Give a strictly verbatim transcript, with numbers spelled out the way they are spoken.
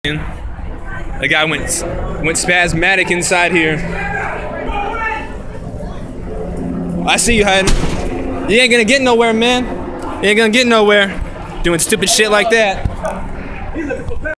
The guy went went spasmatic inside here. I see you hiding. You ain't gonna get nowhere, man. You ain't gonna get nowhere doing stupid shit like that.